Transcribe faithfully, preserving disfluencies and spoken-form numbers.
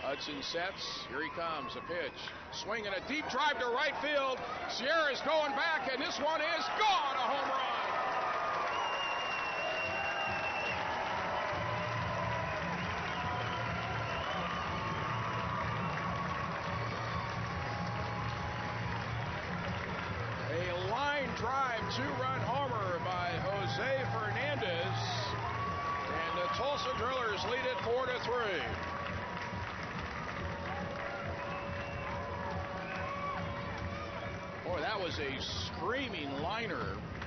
Hudson sets. Here he comes. A pitch. Swing and a deep drive to right field. Sierra's going back, and this one is gone. A home run. A line drive two-run homer by Jose Fernandez. And the Tulsa Drillers lead it four to three. Boy, that was a screaming liner